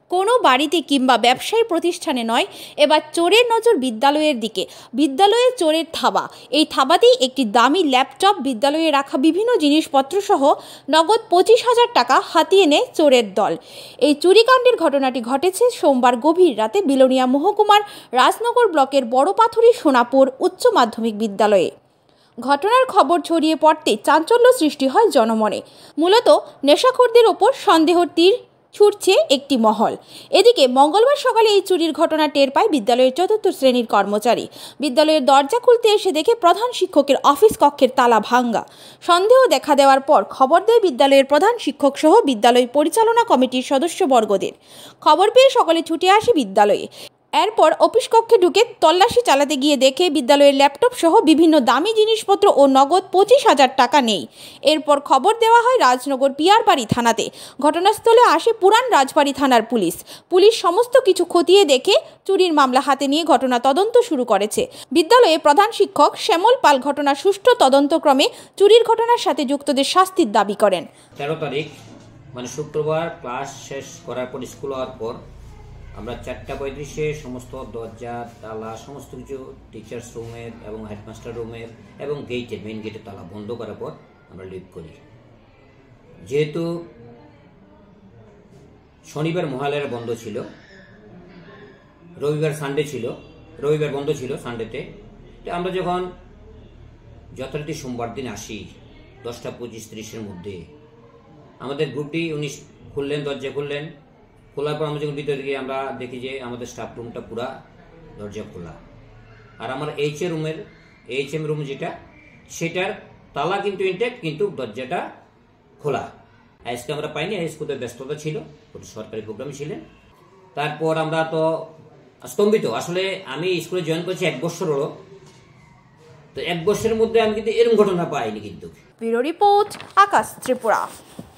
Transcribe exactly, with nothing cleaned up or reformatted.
কোনো বাড়িতে কিংবা ব্যবসায়ী প্রতিষ্ঠানে নয়, এবার চোরের নজর বিদ্যালয়ের দিকে। বিদ্যালয়ে চোরের থাবা। এই থাবাতেই একটি দামি ল্যাপটপ, বিদ্যালয়ে রাখা বিভিন্ন জিনিসপত্র সহ নগদ পঁচিশ হাজার টাকা হাতিয়ে নেয় চোরের দল। এই চুরিকাণ্ডের ঘটনাটি ঘটেছে সোমবার গভীর রাতে বিলোনিয়া মহকুমার রাজনগর ব্লকের বড় পাথুরি সোনাপুর উচ্চ মাধ্যমিক বিদ্যালয়ে। ঘটনার খবর ছড়িয়ে পড়তে চাঞ্চল্য সৃষ্টি হয় জনমনে। মূলত নেশাখোরদের ওপর সন্দেহের তীর ছুটছে একটি মহল। এদিকে মঙ্গলবার সকালে এই চুরির ঘটনা টের পায় বিদ্যালয়ের চতুর্থ শ্রেণীর কর্মচারী। বিদ্যালয়ের দরজা খুলতে এসে দেখে প্রধান শিক্ষকের অফিস কক্ষের তালা ভাঙ্গা। সন্দেহ দেখা দেওয়ার পর খবর দেয় বিদ্যালয়ের প্রধান শিক্ষক সহ বিদ্যালয় পরিচালনা কমিটির সদস্যবর্গদের। খবর পেয়ে সকলে ছুটে আসে বিদ্যালয়ে। এরপর অফিস কক্ষে ঢুকে তল্লাশি চালাতে গিয়ে দেখে বিদ্যালয়ের ল্যাপটপ সহ বিভিন্ন দামি জিনিসপত্র ও নগদ পঁচিশ হাজার টাকা নেই। এরপর খবর দেওয়া হয় রাজনগর পিয়ারবাড়ি থানাতে। ঘটনাস্থলে আসে পুরান রাজবাড়ি থানার পুলিশ। পুলিশ সমস্ত কিছু খতিয়ে দেখে চুরির মামলা হাতে নিয়ে ঘটনা তদন্ত শুরু করেছে। বিদ্যালয়ে প্রধান শিক্ষক শ্যামল পাল ঘটনার সুষ্ঠু তদন্তক্রমে চুরির ঘটনার সাথে যুক্তদের শাস্তির দাবি করেন। তেরো তারিখ মানে শুক্রবার ক্লাস শেষ করার পর স্কুল হওয়ার পর আমরা চারটা পঁয়ত্রিশে সমস্ত দরজা তালা সমস্ত কিছু টিচার্স রুমের এবং হেডমাস্টার রুমের এবং গেটের মেইন গেটের তালা বন্ধ করার পর আমরা লিভ করি। যেহেতু শনিবার মহালয়ার বন্ধ ছিল, রবিবার সানডে ছিল, রবিবার বন্ধ ছিল সানডেতে, তো আমরা যখন যথারীতি সোমবার দিন আসি দশটা পঁচিশ ত্রিশের মধ্যে আমাদের গ্রুপটি উনি খুললেন, দরজা খুললেন। খোলার পর আমরা যখন ভিতরে গিয়ে আমরা দেখি যে আমাদের স্টাফ রুমটা পুরা দরজা খোলা, আর আমার এইচ এ রুমের এইচ এম রুম যেটা সেটার তালা কিন্তু ইনটেক্ট, কিন্তু দরজাটা খোলা। আজকে আমরা পাইনি, আজকে ব্যস্ততা ছিল, সরকারি প্রোগ্রামে ছিলেন। তারপর আমরা তো স্তম্ভিত। আসলে আমি স্কুলে জয়েন করেছি এক বছর হলো, তো এক বছরের মধ্যে আমি কিন্তু এরকম ঘটনা পাইনি। কিন্তু ব্যুরো রিপোর্ট, আকাশ ত্রিপুরা।